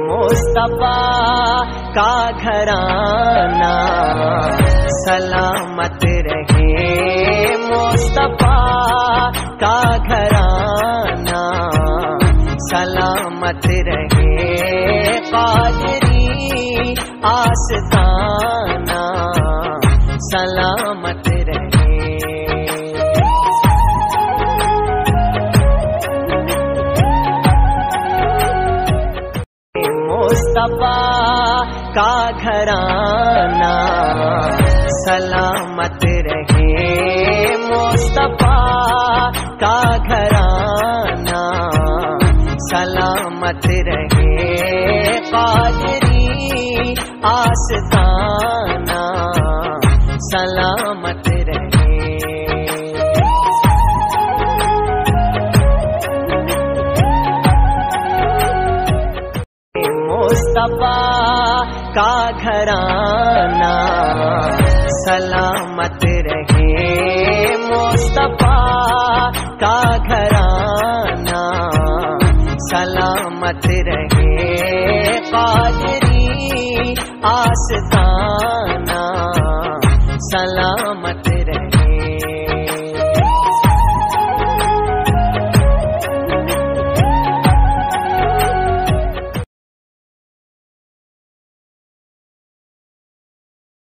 مصطفیٰ کا گھرانہ سلامت رہے، مصطفیٰ کا گھرانہ سلامت رہے، قادری آستانہ سلامت رہے۔ مصطفیٰ کا گھرانہ سلامت رہے، مصطفیٰ کا گھرانہ سلامت رہے، قادری آستانہ سلامت رہے۔ مصطفیٰ کا گھرانہ سلامت رہے، مصطفیٰ کا گھرانہ سلامت رہے، قادری آستانہ